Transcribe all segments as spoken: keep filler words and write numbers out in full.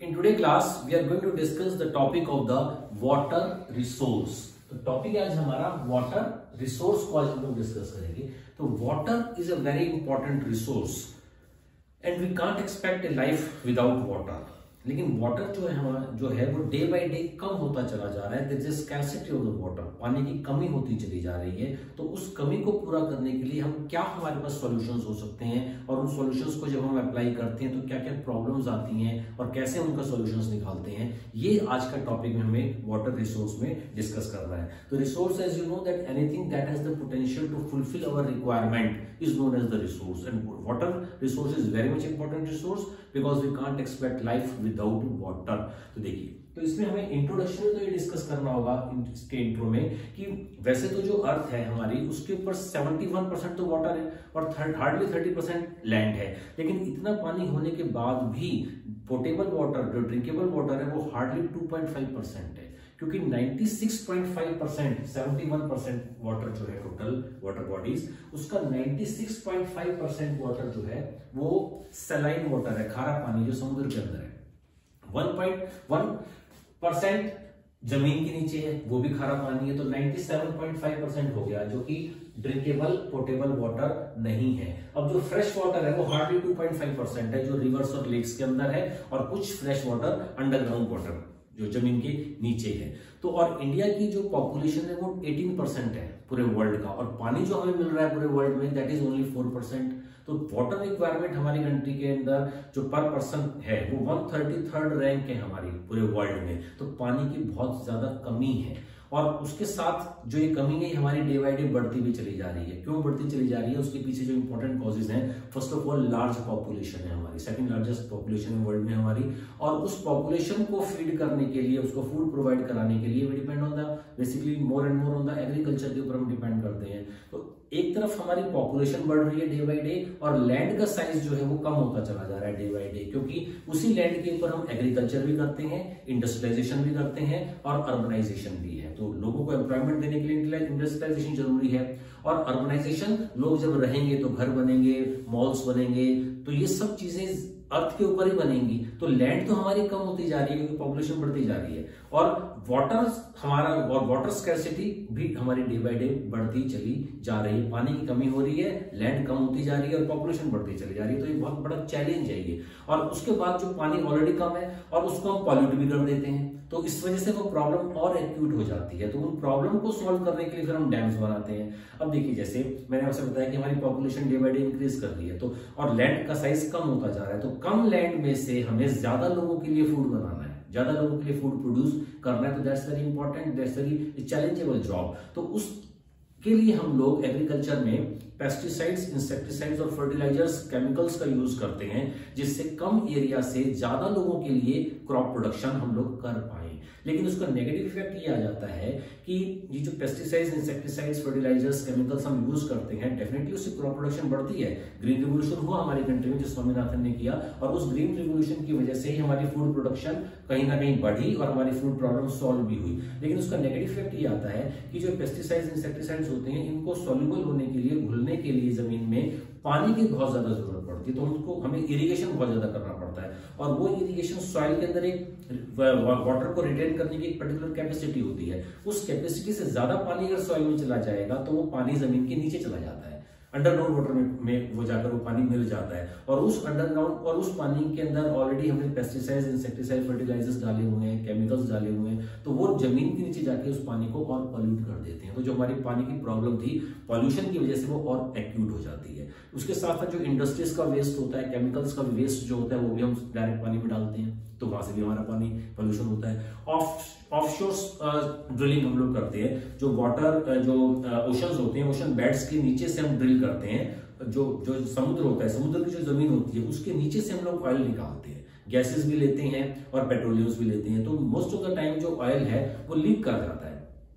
In today's class, we are going to discuss the topic of the water resource. तो topic आज हमारा water resource को आज हम लोग डिस्कस करेंगे। तो water is a very important resource and we can't expect a life without water. लेकिन वाटर जो है हमारा जो है वो डे बाय डे कम होता चला जा रहा है। There is scarcity of the water, पानी की कमी होती चली जा रही है। तो उस कमी को पूरा करने के लिए हम क्या हमारे पास सॉल्यूशंस हो सकते हैं और उन सॉल्यूशंस को जब हम अप्लाई करते हैं तो क्या क्या प्रॉब्लम्स आती हैं और कैसे उनका सॉल्यूशंस निकालते हैं, ये आज का टॉपिक में हमें वाटर रिसोर्स में डिस्कस करना है। तो resource, as you know that anything that has the potential to fulfil our requirement is known as the resource and water resource is very much important resource because we can't expect life without water. तो देखिए, तो इसमें हमें introduction में तो ये discuss करना होगा इसके इंट्रो में कि वैसे तो जो अर्थ है हमारी उसके ऊपर इकहत्तर परसेंट तो वाटर है और हार्डली तीस परसेंट लैंड है। लेकिन इतना पानी होने के बाद भी पोर्टेबल वाटर, जो ड्रिंकेबल वाटर है, वो hardly two point five percent है, क्योंकि छियानवे पॉइंट फाइव परसेंट इकहत्तर परसेंट वाटर जो है टोटल वाटर बॉडीज, उसका छियानवे पॉइंट फाइव परसेंट वाटर जो है वो सलाइन वाटर है, खारा पानी जो समुद्र के अंदर है। वन पॉइंट वन परसेंट जमीन के नीचे है, वो भी खारा पानी है। तो सत्तानवे पॉइंट फाइव परसेंट हो गया जो कि ड्रिंकेबल पोर्टेबल वाटर नहीं है। अब जो फ्रेश वाटर है वो hardly two point five percent है जो रिवर्स और लेक्स के अंदर है, और कुछ फ्रेश वाटर अंडरग्राउंड वाटर जो जमीन के नीचे है। तो और इंडिया की जो पॉपुलेशन है वो अठारह परसेंट है पूरे वर्ल्ड का, और पानी जो हमें मिल रहा है पूरे वर्ल्ड में that is only four percent. तो वाटर रिक्वायरमेंट हमारी कंट्री के अंदर जो पर पर्सन है वो एक सौ तैंतीस रैंक है हमारी पूरे वर्ल्ड में। तो पानी की बहुत ज्यादा कमी है, और उसके साथ जो ये कमी है हमारी डे बाय डे बढ़ती भी चली जा रही है। क्यों बढ़ती चली जा रही है, उसके पीछे जो इंपॉर्टेंट कॉजेज हैं, first of all large population है हमारी, सेकंड लार्जेस्ट पॉपुलेशन है वर्ल्ड में हमारी, और उस पॉपुलेशन को फीड करने के लिए, उसको फूड प्रोवाइड कराने के लिए we depend on the basically more and more on the agriculture के ऊपर हम डिपेंड करते हैं। तो एक तरफ हमारी पॉपुलेशन बढ़ रही है डे बाय डे, और लैंड का साइज जो है वो कम होता चला जा रहा है डे बाय डे, क्योंकि उसी लैंड के ऊपर हम एग्रीकल्चर भी करते हैं, इंडस्ट्रियलाइजेशन भी करते हैं और अर्बनाइजेशन भी है। तो लोगों को एम्प्लॉयमेंट देने के लिए इंडस्ट्रियलाइजेशन जरूरी है, और अर्बनाइजेशन, लोग जब रहेंगे तो घर बनेंगे, मॉल्स बनेंगे, तो ये सब चीजें अर्थ के ऊपर ही बनेंगी। तो लैंड तो हमारी कम होती जा रही है क्योंकि पॉपुलेशन बढ़ती जा रही है, और वाटर हमारा और वाटर स्कैर्सिटी भी हमारी डे बाय डे बढ़ती चली जा रही है। पानी की कमी हो रही है, लैंड कम होती जा रही है और पॉपुलेशन बढ़ती चली जा रही है। तो ये बहुत बड़ा चैलेंज है ये। और उसके बाद जो पानी ऑलरेडी कम है और उसको हम पॉल्यूट भी कर देते हैं, तो इस वजह से वो प्रॉब्लम और एक्यूट हो जाती है। तो उन प्रॉब्लम को सॉल्व करने के लिए फिर हम डैम्स बनाते हैं। अब देखिए, जैसे मैंने आपसे बताया कि हमारी population day by day increase कर रही है, तो और लैंड का साइज कम होता जा रहा है। तो कम लैंड में से हमें ज्यादा लोगों के लिए फूड बनाना है, ज्यादा लोगों के लिए फूड प्रोड्यूस करना है। तो that's very important, that's very challengeable job. तो उसके लिए हम लोग एग्रीकल्चर में पेस्टिसाइड्स, इंसेक्टिसाइड्स और फर्टिलाइजर्स, केमिकल्स का यूज करते हैं, जिससे कम एरिया से ज्यादा लोगों के लिए क्रॉप प्रोडक्शन हम लोग कर पाए। लेकिन उसका नेगेटिव इफेक्ट ये आ जाता है कि ये जो पेस्टिसाइड्स, इंसेक्टिसाइड्स, फर्टिलाइजर्स, केमिकल्स हम यूज करते हैं, डेफिनेटली उससे क्रॉप प्रोडक्शन बढ़ती है। ग्रीन रिवोल्यूशन हुआ हमारी कंट्री में जो स्वामीनाथन ने किया, और उस ग्रीन रिवोल्यूशन की वजह से ही हमारी फूड प्रोडक्शन कहीं ना कहीं बढ़ी और हमारी फूड प्रॉब्लम सॉल्व भी हुई। लेकिन उसका नेगेटिव इफेक्ट ये आता है कि जो पेस्टिसाइड्स, इंसेक्टिसाइड्स होते हैं, इनको सॉल्युबल होने के लिए, घुलने के लिए जमीन में पानी की बहुत ज्यादा जरूरत पड़ती है। तो उनको हमें इरिगेशन बहुत ज्यादा करना पड़ता है, और वो इरिगेशन सॉइल के अंदर एक वाटर को रिटेन करने की एक पर्टिकुलर कैपेसिटी होती है। उस कैपेसिटी से ज्यादा पानी अगर सॉइल में चला जाएगा तो वो पानी जमीन के नीचे चला जाता है, अंडरग्राउंड वाटर में, में वो जाकर वो पानी मिल जाता है। और उस अंडरग्राउंड और उस पानी के अंदर ऑलरेडी हमने पेस्टिसाइड्स, इंसेक्टिसाइड, फर्टिलाइजर्स डाले हुए हैं, केमिकल्स डाले हुए हैं, तो वो जमीन के नीचे जाके उस पानी को और पॉल्यूट कर देते हैं। तो जो हमारी पानी की प्रॉब्लम थी पॉल्यूशन की वजह से, वो और एक्यूट हो जाती है। उसके साथ साथ जो इंडस्ट्रीज का वेस्ट होता है, केमिकल्स का वेस्ट जो होता है, वो भी हम डायरेक्ट पानी में डालते हैं, तो वहां से भी हमारा पानी पॉल्यूशन होता है। ऑफ ऑफशोर ड्रिलिंग हम लोग करते हैं, जो वाटर जो ओशंस होते हैं, ओशन बेड्स के नीचे से हम ड्रिल करते हैं। जो जो समुद्र होता है, समुद्र की जो जमीन होती है, उसके नीचे से हम लोग ऑयल निकालते हैं, गैसेस भी लेते हैं और पेट्रोलियम्स भी लेते हैं। तो मोस्ट ऑफ द टाइम जो ऑयल है वो लीक कर जाता है,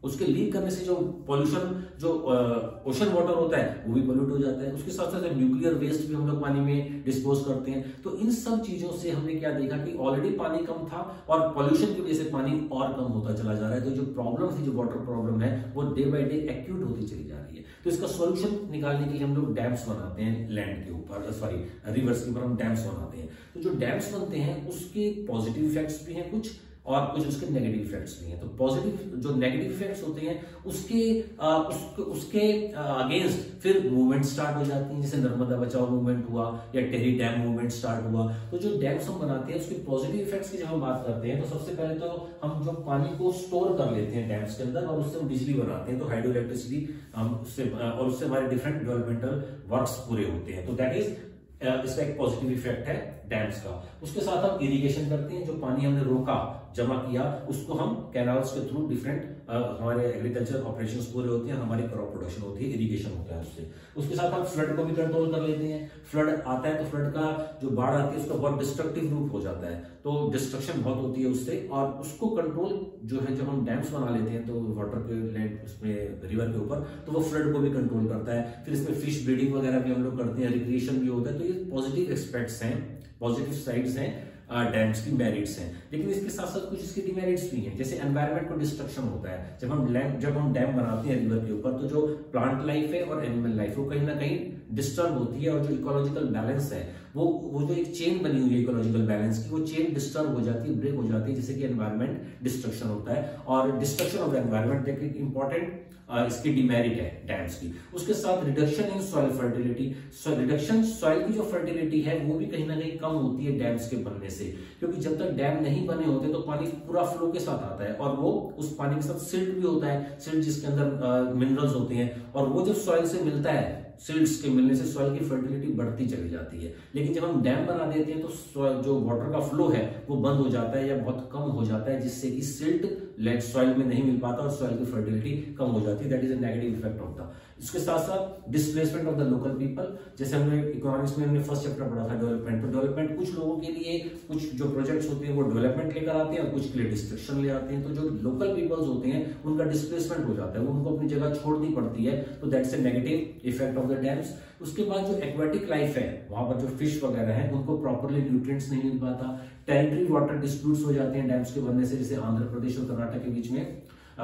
उसके लीक करने से जो पॉल्यूशन, जो ओशन वाटर होता है वो भी पोल्यूट हो जाता है। उसके साथ साथ न्यूक्लियर वेस्ट भी हम लोग पानी में डिस्पोज करते हैं। तो इन सब चीजों से हमने क्या देखा कि ऑलरेडी पानी कम था और पॉल्यूशन की वजह से पानी और कम होता चला जा रहा है। तो जो प्रॉब्लम थी, जो वाटर प्रॉब्लम है, वो डे बाय डे एक्यूट होती चली जा रही है। तो इसका सोल्यूशन निकालने के लिए हम लोग डैम्स बनाते हैं लैंड के ऊपर, सॉरी रिवर्स के ऊपर हम डैम्स बनाते हैं। तो जो डैम्स बनते हैं उसके पॉजिटिव इफेक्ट्स भी हैं कुछ और कुछ उसके नेगेटिव इफेक्ट्स भी हैं। तो पॉजिटिव जो नेगेटिव इफेक्ट्स होते हैं उसके आ, उसके, उसके अगेंस्ट फिर मूवमेंट स्टार्ट हो जाती हैं, जैसे नर्मदा बचाओ मूवमेंट हुआ या टेहरी डैम मूवमेंट स्टार्ट हुआ। तो जो डैम्स हम बनाते हैं उसके पॉजिटिव इफेक्ट्स की जब हम बात करते हैं तो सबसे पहले तो हम जो पानी को स्टोर कर लेते हैं डैम्स के अंदर और उससे हम बिजली बनाते हैं, तो हाइड्रो इलेक्ट्रिसिटी हम उससे और उससे हमारे डिफरेंट डेवलपमेंटल वर्क्स पूरे होते हैं। तो दैट इज इसका एक पॉजिटिव इफेक्ट है डैम्स का। उसके साथ हम इरिगेशन करते हैं, जो पानी हमने रोका जमा किया उसको हम कैनाल्स के थ्रू डिफरेंट हमारे एग्रीकल्चर ऑपरेशंस पूरे होते हैं, हमारी क्रॉप प्रोडक्शन होती है, इरिगेशन होता है उससे। उसके साथ हम फ्लड को भी कंट्रोल कर लेते हैं। फ्लड आता है तो फ्लड का जो बाढ़ आती है उसका बहुत डिस्ट्रक्टिव रूप हो जाता है, तो डिस्ट्रक्शन बहुत होती है उससे, और उसको कंट्रोल जो है जब हम डैम्स बना लेते हैं तो वाटर के लैंड उसमें रिवर के ऊपर, तो वो फ्लड को भी कंट्रोल करता है। फिर इसमें फिश ब्रीडिंग वगैरह भी हम लोग करते हैं, रिक्रिएशन भी होता है। तो ये पॉजिटिव एस्पेक्ट्स हैं, पॉजिटिव साइड्स हैं डैम्स की, मेरिट्स हैं। लेकिन इसके साथ साथ कुछ इसके डिमेरिट्स भी हैं, जैसे एनवायरनमेंट को डिस्ट्रक्शन होता है। जब हम लैंड जब हम डैम बनाते हैं रिवर के ऊपर तो जो प्लांट लाइफ है और एनिमल लाइफ वो कहीं ना कहीं डिस्टर्ब होती है, और जो इकोलॉजिकल बैलेंस है वो वो जो एक चेन बनी हुई है इकोलॉजिकल बैलेंस की, वो चेन डिस्टर्ब हो जाती है, ब्रेक हो जाती है, जिससे कि एनवायरनमेंट डिस्ट्रक्शन होता है। और डिस्ट्रक्शन ऑफ द एनवायरनमेंट एक इंपॉर्टेंट इसकी डिमेरिट है डैम्स की। उसके साथ reduction in soil fertility, reduction soil की जो फर्टिलिटी है वो भी कहीं ना कहीं कम होती है डैम्स के बनने से, क्योंकि जब तक डैम नहीं बने होते तो पानी पूरा फ्लो के साथ आता है और वो उस पानी के साथ सिल्ट भी होता है, सिल्ट जिसके अंदर मिनरल्स होते हैं, और वो जब सॉइल से मिलता है, सिल्ट्स के मिलने से सॉइल की फर्टिलिटी बढ़ती चली जाती है। लेकिन जब हम डैम बना देते हैं तो जो वाटर का फ्लो है वो बंद हो जाता है या बहुत कम हो जाता है, जिससे कि सिल्ट सॉइल में नहीं मिल पाता और सॉइल की फर्टिलिटी कम हो जाती है। That is a negative effect of the. इसके साथ साथ displacement of the local people, जैसे हमने इकोनॉमिक्स में हमने फर्स्ट चैप्टर पढ़ा था डेवलपमेंट। तो डेवलपमेंट कुछ लोगों के लिए कुछ जो प्रोजेक्ट्स होते हैं वो डेवलपमेंट लेकर आते हैं और कुछ के लिए डिस्ट्रक्शन ले आते हैं। तो जो लोकल पीपल्स होते हैं उनका डिस्प्लेसमेंट हो जाता है, वो उनको अपनी जगह छोड़नी पड़ती है। तो that's a negative effect of the dams. उसके बाद जो एक्वेटिक लाइफ है, वहां पर जो फिश वगैरह है उनको प्रॉपरली न्यूट्रिएंट्स नहीं मिल पाता। टेरिटरी वाटर डिस्प्यूट्स हो जाते हैं डैम्स के बनने से, जैसे आंध्र प्रदेश और कर्नाटक के बीच में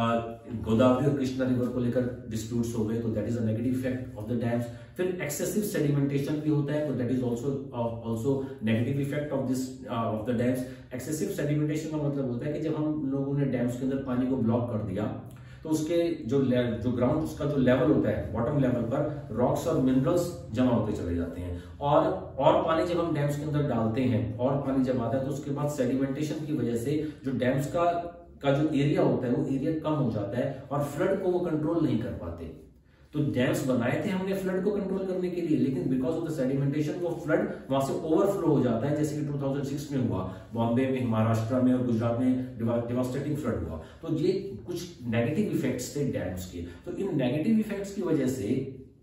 गोदावरी और कृष्णा रिवर को लेकर डिस्प्यूट्स हो गए, तो that is a negative effect of the dams. फिर एक्सेसिव सेडिमेंटेशन भी होता है, तो that is also also negative effect of this of the dams. Excessive sedimentation का मतलब होता है कि जब हम लोगों ने डैम्स के अंदर पानी को ब्लॉक कर दिया तो उसके जो जो ग्राउंड उसका जो लेवल होता है, बॉटम लेवल पर रॉक्स और मिनरल्स जमा होते चले जाते हैं, और और पानी जब हम डैम्स के अंदर डालते हैं और पानी जब आता है तो उसके बाद सेडिमेंटेशन की वजह से जो डैम्स का का जो एरिया होता है वो एरिया कम हो जाता है और फ्लड को वो कंट्रोल नहीं कर पाते। तो डैम्स बनाए थे हमने फ्लड को कंट्रोल करने के लिए, लेकिन बिकॉज ऑफ द सेडिमेंटेशन वो फ्लड वहां से ओवरफ्लो हो जाता है, जैसे कि दो हज़ार छह में हुआ बॉम्बे में, महाराष्ट्र में और गुजरात में डिवास्टेटिंग फ्लड हुआ। तो ये कुछ नेगेटिव इफेक्ट्स थे डैम्स के। तो इन नेगेटिव इफेक्ट्स की वजह से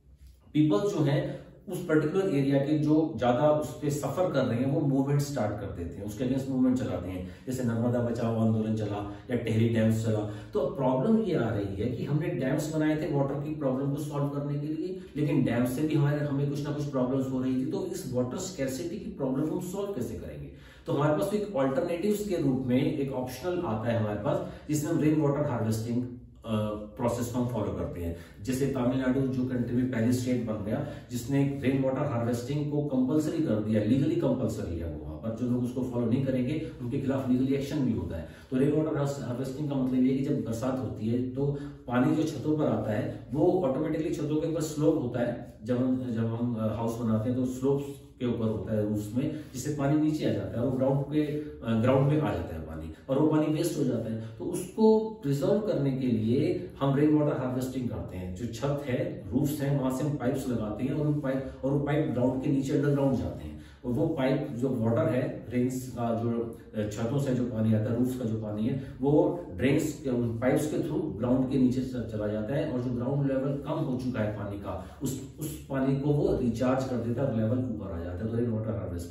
पीपल जो है उस पर्टिकुलर एरिया के जो ज्यादा उस पे सफर कर रहे हैं वो मूवमेंट स्टार्ट कर देते हैं, उसके अगेंस्ट मूवमेंट चलाते हैं, जैसे नर्मदा बचाओ आंदोलन चला या टेहरी डैम्स चला। तो प्रॉब्लम ये आ रही है कि हमने डैम्स बनाए थे वाटर की प्रॉब्लम को सॉल्व करने के लिए, लेकिन डैम से भी हमारे हमें कुछ ना कुछ प्रॉब्लम्स हो रही थी। तो इस वाटर स्कैर्सिटी की प्रॉब्लम हम सॉल्व कैसे करेंगे? तो हमारे पास एक ऑल्टरनेटिव्स के रूप में एक ऑप्शनल आता है हमारे पास, जिसमें हम रेन वाटर हार्वेस्टिंग प्रोसेस को हम फॉलो करते हैं। जैसे तमिलनाडु जो कंट्री में पहली स्टेट बन गया जिसने रेन वाटर हार्वेस्टिंग को कंपलसरी कर दिया, लीगली कंपलसरी है वो, वहां पर जो लोग उसको फॉलो नहीं करेंगे उनके खिलाफ लीगली एक्शन भी होता है। तो रेन वाटर हार्वेस्टिंग का मतलब ये है कि जब बरसात होती है तो पानी जो छतों पर आता है वो ऑटोमेटिकली छतों के ऊपर स्लोप होता है, जब हम जब हम हाउस बनाते हैं तो स्लोप के ऊपर होता है रूफ में, जिससे पानी नीचे आ जाता है और ग्राउंड पे ग्राउंड में आ जाता है पानी, और वो पानी वेस्ट हो जाता है। तो उसको प्रिजर्व करने के लिए हम रेन वाटर हार्वेस्टिंग करते हैं। जो छत है, रूफ्स हैं, वहां से हम पाइप्स लगाते हैं और पाइप और वो पाइप ग्राउंड के नीचे अंडरग्राउंड जाते हैं, और वो पाइप जो वाटर है रेन्स का, जो छतों से जो पानी आता है, रूफ्स का जो पानी है, वो ड्रेन्स पाइप्स के थ्रू ग्राउंड के नीचे चला जाता है, और जो ग्राउंड लेवल कम हो चुका है पानी का, उस उस पानी को वो रिचार्ज कर देता है और लेवल ऊपर आ जाता है। तो rain water harvesting.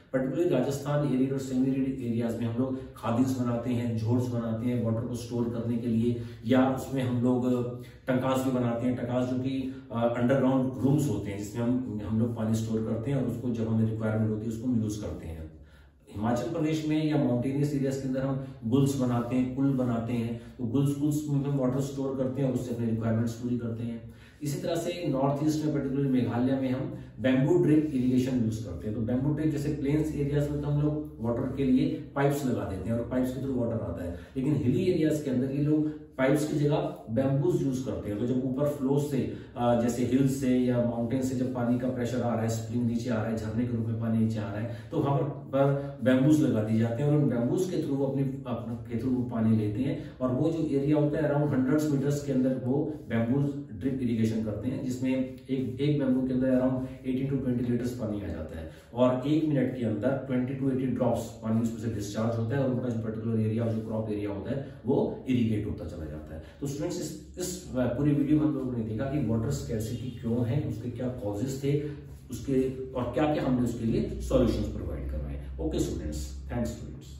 Particularly Rajasthan area और सेमी एरिड एरियाज में हम लोग खादिस बनाते हैं, झोर्स बनाते हैं वाटर को स्टोर करने के लिए, या उसमें हम लोग टंकास भी बनाते हैं। टंकास जो कि अंडरग्राउंड रूम्स होते हैं जिसमें हम हम लोग पानी स्टोर करते हैं और उसको जब हमें रिक्वायरमेंट होती है उसको हम यूज करते हैं। हिमाचल प्रदेश में या माउंटेनियस एरियाज के अंदर हम गुल्स बनाते हैं, पुल बनाते हैं, तो गुल्स पुल्स में हम वाटर स्टोर करते हैं और उससे अपने रिक्वायरमेंट्स पूरी करते हैं। इसी तरह से नॉर्थ ईस्ट में पर्टिकुलरली मेघालय में हम बैम्बू ड्रिप इरिगेशन यूज करते हैं। तो बैम्बू ड्रिप जैसे प्लेन्स एरियाज में तो हम लोग वाटर के लिए पाइप्स लगा देते हैं और पाइप्स के थ्रू वाटर आता है, लेकिन हिली एरियाज के अंदर ये लोग पाइप्स की जगह बैम्बूज यूज करते हैं। तो जब ऊपर फ्लो से जैसे हिल्स से या माउंटेन से जब पानी का प्रेशर आ रहा है, स्प्रिंग नीचे आ रहा है, झरने के रूप में पानी नीचे आ रहा है, तो वहां पर बैम्बूज लगा दिए जाते हैं और उन बैम्बूज के थ्रू अपनी अपने के थ्रू वो पानी लेते हैं और वो जो एरिया होता है अराउंड हंड्रेड्स मीटर्स के अंदर वो बैम्बूज ड्रिप इरिगेशन करते हैं, जिसमें एक एक बैम्बू के अंदर around eighteen to twenty litres पानी आ जाता है और एक मिनट के अंदर ट्वेंटी टू एटी ड्रॉप्स पानी उसमें से डिस्चार्ज होता है और उनका जो पर्टिकुलर एरिया जो क्रॉप एरिया होता है वो इरिगेट होता चला जाता है। तो स्टूडेंट्स इस, इस पूरी वीडियो में हम लोगों ने देखा कि वाटर स्कैर्सिटी क्यों है, उसके क्या कॉजेस थे, उसके और क्या क्या हमने उसके लिए सॉल्यूशंस प्रोवाइड करवाए। Okay students, thanks students.